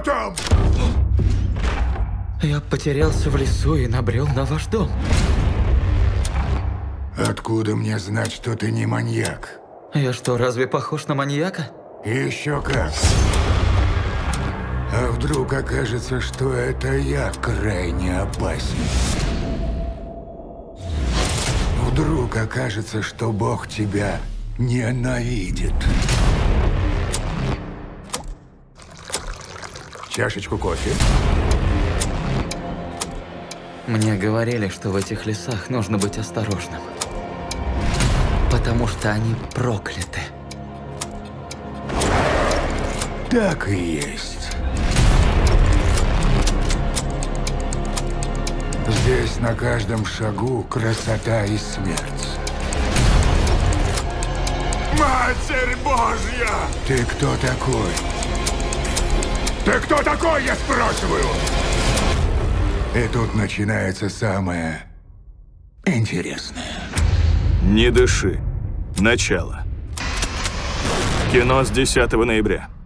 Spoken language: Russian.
там? Я потерялся в лесу и набрел на ваш дом. Откуда мне знать, что ты не маньяк? Я что, разве похож на маньяка? Еще как. А вдруг окажется, что это я крайне опасен? Вдруг окажется, что Бог тебя ненавидит. Чашечку кофе? Мне говорили, что в этих лесах нужно быть осторожным. Потому что они прокляты. Так и есть. Здесь на каждом шагу красота и смерть. Матерь Божья! Ты кто такой? Ты кто такой, я спрашиваю? И тут начинается самое интересное. Не дыши. Начало. Кино с 10 ноября.